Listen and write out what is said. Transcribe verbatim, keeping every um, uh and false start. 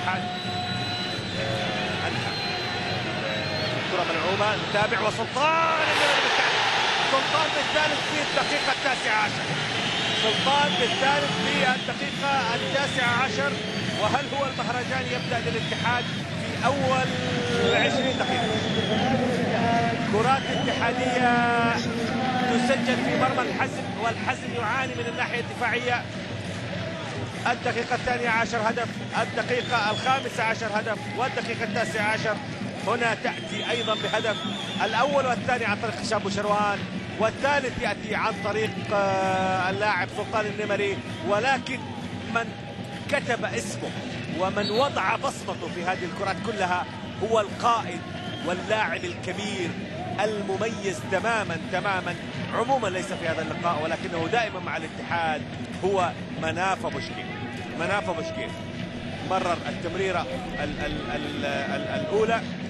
الاتحاد انهى الكرة ملعوبة. نتابع وسلطان سلطان بالثالث في الدقيقة التاسعة عشر. سلطان بالثالث في الدقيقة التاسعة عشر. وهل هو المهرجان يبدأ للاتحاد في أول عشرين دقيقة؟ كرات اتحادية تسجل في مرمى الحزم، والحزم يعاني من الناحية الدفاعية. الدقيقة الثانية عشر هدف، الدقيقة الخامسة عشر هدف، والدقيقة التاسعة عشر هنا تأتي أيضا بهدف. الأول والثاني عن طريق هشام بوشروان، والثالث يأتي عن طريق اللاعب سلطان النمري. ولكن من كتب اسمه ومن وضع بصمته في هذه الكرات كلها هو القائد واللاعب الكبير المميز تماما تماما عموما، ليس في هذا اللقاء ولكنه دائما مع الاتحاد، هو مناف بوشكين. مناف بوشكين مرر التمريرة ال ال ال ال الأولى